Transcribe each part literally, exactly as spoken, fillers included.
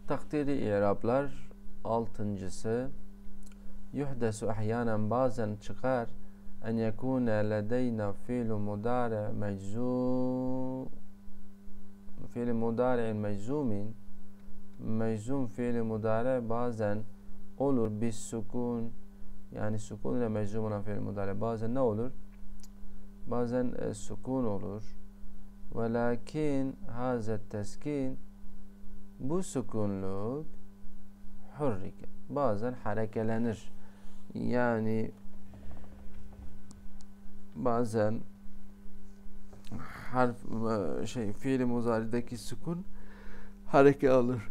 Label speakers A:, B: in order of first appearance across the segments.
A: Takdiri i'rablar altıncısı. Yuhdesu ahyanen bazen çıkar en yekune ledeyna fiilu mudare meczum fiili mudari'in meczumin meczum fiili mudare bazen olur bis sukun, yani sukun ile meczum olan fiil mudare bazen ne olur? Bazen e, sukun olur. Velakin hazet teskin, bu sukunluk hurrike, bazen harekelenir. Yani bazen harf şey fiil-i muzarideki sukun hareke alır.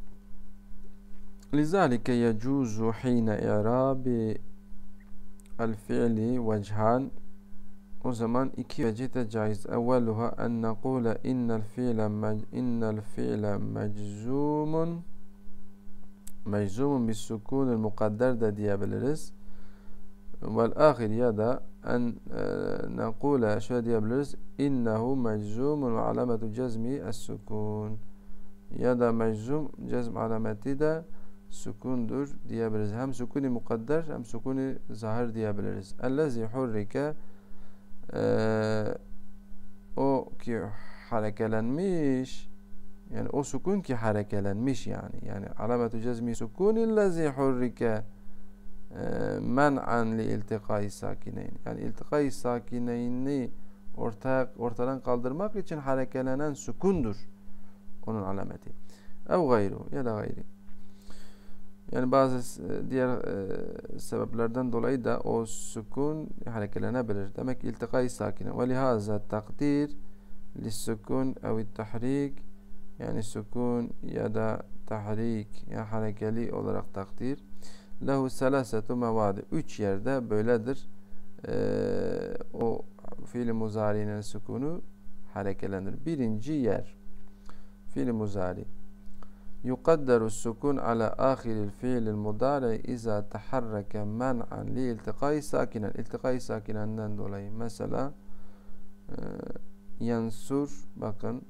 A: Lizalike yecuzu hine i'rabi el fiili vechan. O zaman iki vecih de caiz. Evveluha en nekule innel fiile innel fiile meczumun meczumun bis sukunil mukadder de diyebiliriz. Vel ahir ya da en nekule şöyle diyebiliriz. İnnehu meczumun ve alametu cezmi es sukun. Ya da meczum cezm alameti de sukundur diyebiliriz. Hem sukuni mukadder hem sukuni zahir diyebiliriz. Ellezi hurrike, Ee, o ki harekelenmiş, yani o sukun ki harekelenmiş, yani yani alametu cezmi sukunillezi hurrike men'an li iltikai sakineyn, yani iltikai sakineyni ortaya ortadan kaldırmak için harekelenen sukundur onun alameti. Ev gayru, ya da gayri. Yani bazı diğer e, sebeplerden dolayı da o sukun harekelenebilir. Demek ki iltikai sakine. Ve lihaza takdir lissukun ev tahrik, yani sukun ya da tahrik, yani harekeli olarak takdir. Lehu selasetu mevadi. Üç yerde böyledir. E, o fiil-i muzari'nin sukunu harekelenir. Birinci yer fiil-i muzari. يقدر السكون على آخر الفعل المضارع إذا تحرك منعا لالتقاء ساكنا. التقاء sakinenden dolayı mesela e, yansur, bakın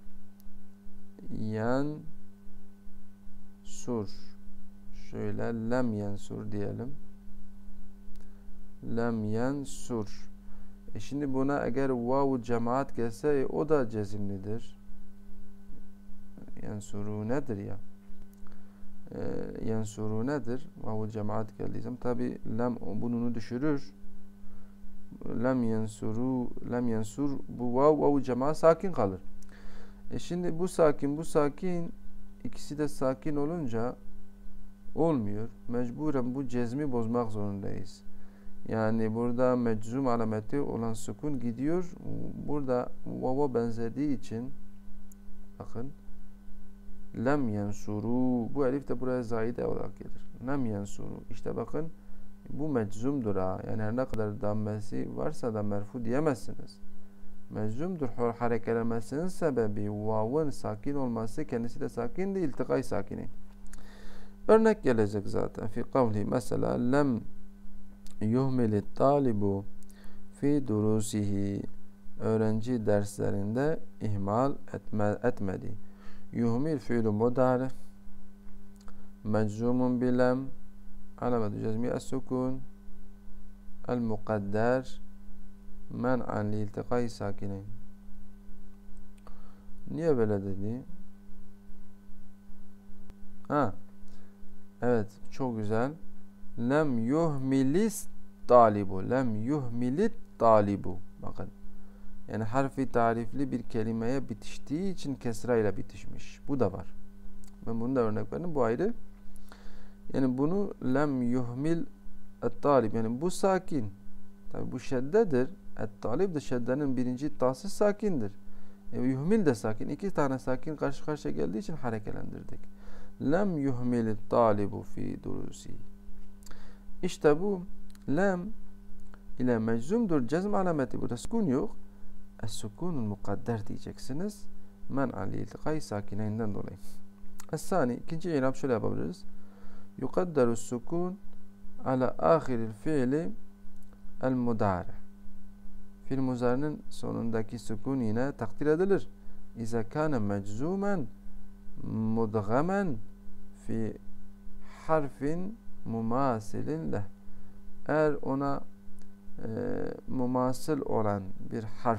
A: yansur, şöyle lem yansur diyelim, lem yansur. E şimdi buna eğer vav cemaat gelse o da cezimlidir. Yansuru nedir ya? Ee, yansuru nedir? Vavu cemaat geldiği zaman tabi lem bununu düşürür. Lem yansuru, lem yansur, bu vav vavu cemaat sakin kalır. E şimdi bu sakin, bu sakin, ikisi de sakin olunca olmuyor. Mecburen bu cezmi bozmak zorundayız. Yani burada meczum alameti olan sukun gidiyor. Burada vava benzediği için bakın lem yansuru, bu elif de buraya zaide olarak gelir. Lem yansuru. İşte bakın bu meczumdur ha. Yani her ne kadar dammesi varsa da merfu diyemezsiniz. Meczumdur. Harekelenmesinin sebebi vav'ın sakin olması, kendisi de sakin değil, iltikay sakini. Örnek gelecek zaten. Fi kavli mesela lem yuhmilit talibu fi durusihi. Öğrenci derslerinde ihmal etme, etmedi. Yuhmil fiilü mudari meczumun bilem alametu cezmi es-sukun el mukadder men'an li iltikai sakinin. Niye böyle dedi? Ha, evet, çok güzel. Lem yuhmilis talibu, lem yuhmilit talibu. Bakın, yani harfi tarifli bir kelimeye bitiştiği için kesra ile bitişmiş. Bu da var. Ben bunu da örnek verdim. Bu ayrı. Yani bunu lem yuhmil et-talib, yani bu sakin. Tabi bu şeddedir. Et-talib de şeddenin birinci tası sakindir. E, yuhmil de sakin. İki tane sakin karşı karşıya geldiği için harekelendirdik. Lem yuhmil et-talibu fi durusi. İşte bu lem ile meczumdur. Cezm alameti, burada sukun yok. Es-sukunul mukadder diyeceksiniz. Men'an li iltikai sakineyinden dolayı. Es-sani, ikinci irab şöyle yapabiliriz. Yukadderu sukun ala ahiril fiili el mudari. Fiil muzarinin sonundaki sukun yine takdir edilir. İza kâne meczumen mudgamen fi harfin mumasilin leh. Eğer ona e, mumasıl olan bir harf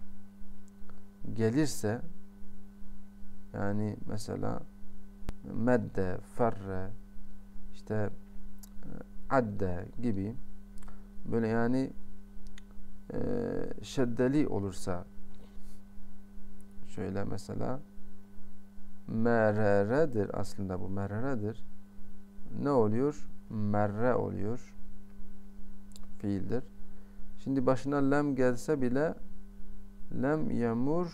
A: gelirse, yani mesela medde, ferre, işte adde gibi, böyle yani e, şeddeli olursa, şöyle mesela mereredir, aslında bu mereredir. Ne oluyor? Merre oluyor. Fiildir. Şimdi başına lem gelse bile lem yemur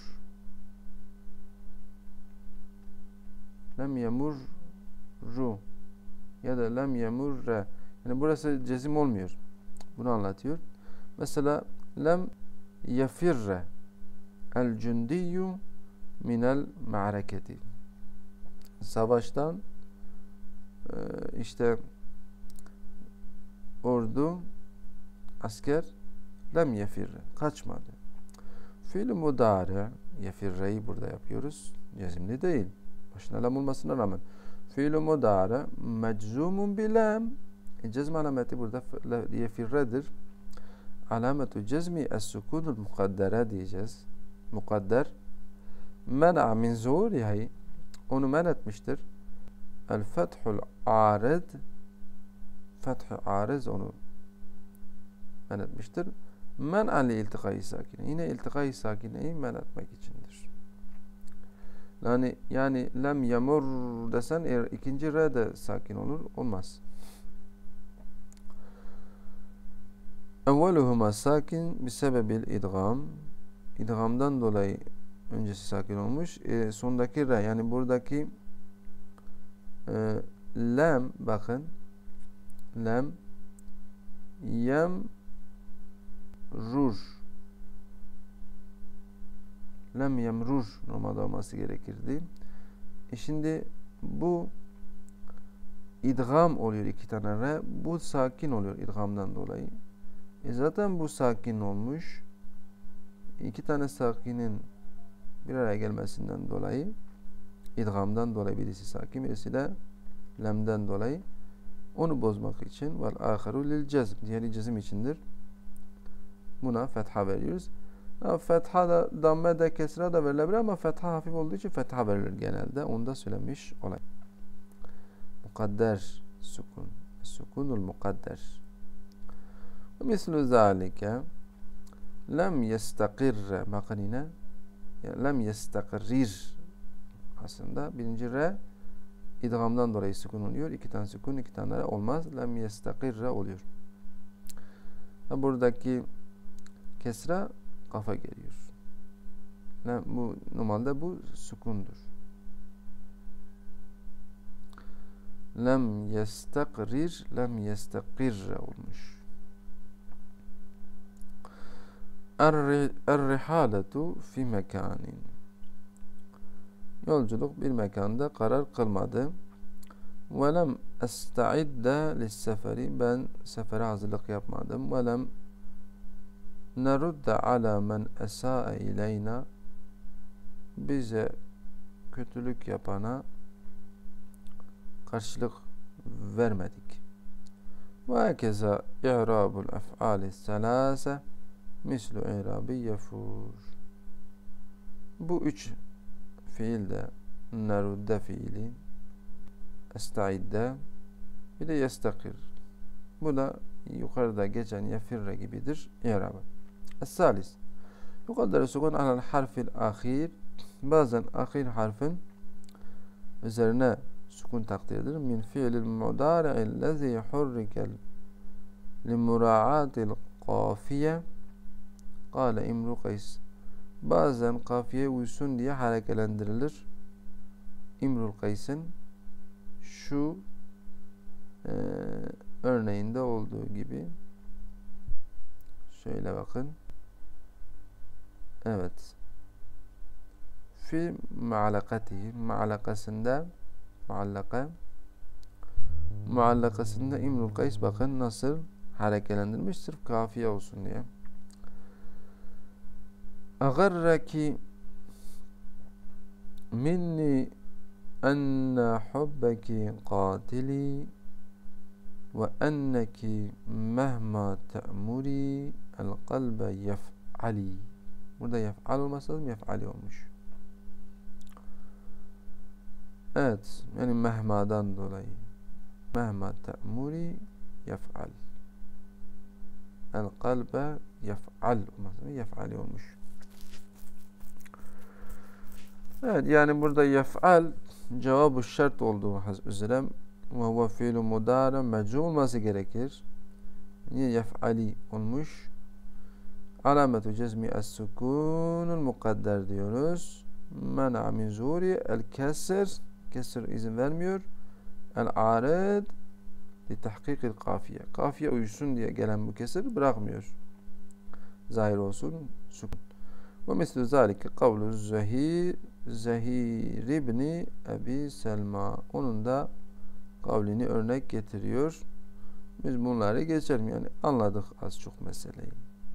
A: lem yemurru ya da lem yemurre, yani burası cezim olmuyor. Bunu anlatıyor. Mesela lem yefirre el cündiyyu minel ma'reketi. Savaştan işte ordu, asker lem yefirre, kaçmadı. Fiil-i mudari, yefirreyi burada yapıyoruz. Cezimli değil. Başına lem olmasına rağmen. Fiil-i mudari meczumun bi lem. E, cezm alameti burada yefirredir. Alametu cezmi es-sukunul mukaddere diyeceğiz. Mukadder. Men'a min zuhurihi. Onu men etmiştir. El-fethul arid. Feth-i ariz onu men etmiştir. Men'a li iltikai sakine. Yine iltikai sakineyi men etmek içindir. Yani, yani lem yamur desen eğer ikinci re de sakin olur. Olmaz. Evveluhuma sakin bisebebil idgam. İdgamdan dolayı öncesi sakin olmuş. E, sondaki re, yani buradaki e, lem, bakın lem yem rur lem yemrur normalde olması gerekirdi. E şimdi bu idgam oluyor, iki tane re, bu sakin oluyor idgamdan dolayı. E zaten bu sakin olmuş. İki tane sakinin bir araya gelmesinden dolayı, idgamdan dolayı birisi sakin, birisi de lemden dolayı, onu bozmak için vel ahiru lil cezm, diğeri cezim içindir. Buna fetha veriyoruz. Fetha da, damme de, kesra da verilebilir ama fetha hafif olduğu için fetha verilir genelde. Onu da söylemiş olay. Mukadder sukun. Sukunul mukadder. Mislu zalike lem yestakirre, bakın yine lem yestakirrir, aslında birinci re idgamdan dolayı sukun oluyor. İki tane sukun, iki tane re olmaz. Lem yestakirre oluyor. Buradaki kesra kafa geliyor. Lem, bu normalde bu sukundur. Lem yestakrir, lem yestakirre olmuş. Er-rihaletu fi mekanin. Yolculuk bir mekanda karar kılmadı. Ve lem esta'idde lisseferi, ben sefere hazırlık yapmadım. Ve lem nerudde ala men esa'e ileyna, bize kötülük yapana karşılık vermedik. Ve herkese i'rabul ef'ali selase mislu i'rabi yefur. Bu üç fiil de nerudde fiili, esta'idde, bir de yestakir. Bu da yukarıda geçen yefirre gibidir i'rabı. Es-salis yukadderu sukun alel harfil ahir. Bazen ahir harfin üzerine sukun takdir edilir. Min fiilil mudari'illezî hurrikel limura'atil kafiye kâle İmru Kays. Bazen kafiye uysun diye harekelendirilir. İmrul Kays'ın şu e, örneğinde olduğu gibi. Şöyle bakın. Evet. Fi muallakatihi, muallakasında, muallaka muallakasında İmrul Kays bakın nasıl harekelendirmiş, sırf kafiye olsun diye. Agarraki minni enne hubbeki qatili ve enneki mehma te'muri el kalbe yef'ali. Burada yef'al olması lazım, yef'ali olmuş. Evet, yani mehmadan dolayı. Mehma te'muri yef'al. El kalbe yef'al olması lazım, yef'ali olmuş. Evet, yani burada yef'al cevabı şart olduğu üzere ve huve fiilü mudâre mecrûr olması gerekir. Niye yef'ali olmuş? Alametu cezmi es-sukûnul mukadder diyoruz. Men'a min zuri el kesr, kesr izin vermiyor. El arid li tahkikil kafiye, kafiye uyusun diye gelen bu kesir bırakmıyor. Zahir olsun sukun. Ve mislu zalike kavlu zahir Zahir ibni Ebi Selma. Onun da kavlini örnek getiriyor. Biz bunları geçelim, yani anladık az çok meseleyi.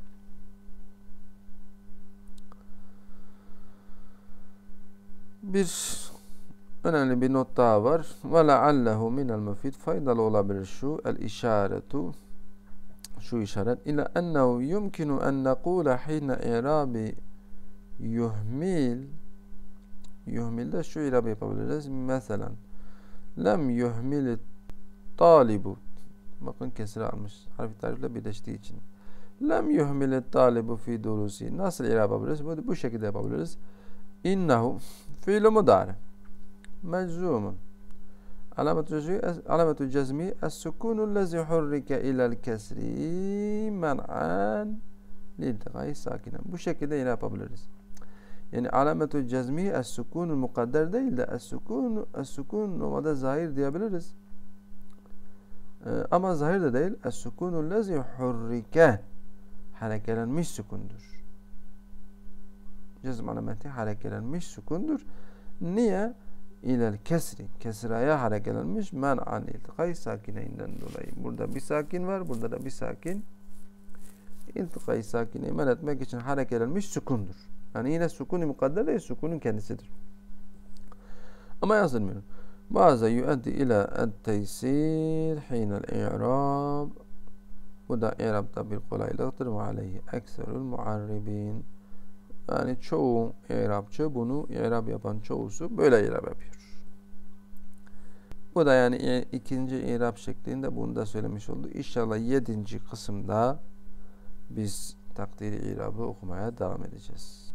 A: Bir önemli bir not daha var. Ve leallehu minel mufid, faydalı olabilir şu el işaretu, şu işaret ila ennehu yumkinu en nekule hine i'rabi yuhmil, yuhmilde şu irabı yapabiliriz. Mesela lem yuhmil talibu, bakın kesir almış harfi tarifle birleştiği için. Lem yuhmil talibu fi durusi, nasıl irab yapabiliriz? Bu, bu şekilde yapabiliriz. İnnehu fiil-i mudari meczumun alametu cezmi es-sukunu lezi hurrike ilel kesri men'an liltiqai sakinen. Bu şekilde irab yapabiliriz. Yani alametu cezmi es-sukunul mukadder değil de es-sukun, es-sukun normalde zahir diyebiliriz. Ee, ama zahir de değil. Es-sukunul lezi hurrike, harekelenmiş sukundur. Cezm alameti harekelenmiş sukundur. Niye? İlel kesri, kesraya harekelenmiş men'an iltiqai sakineyinden dolayı. Burada bir sakin var, burada da bir sakin. İltiqai sakineyi men etmek için harekelenmiş sukundur. Yani yine sukun-i mukadder değil, sukunun kendisidir. Ama yazılmıyor. Bazı yuaddi ila et-teysir hinel i'rab. Bu da i'rabda bir kolaylıktır. Ve aleyhi ekserul muarribin. Yani çoğu i'rabçı, bunu i'rab yapan çoğusu böyle i'rab yapıyor. Bu da yani ikinci i'rab şeklinde bunu da söylemiş oldu. İnşallah yedinci kısımda biz takdiri i'rabı okumaya devam edeceğiz.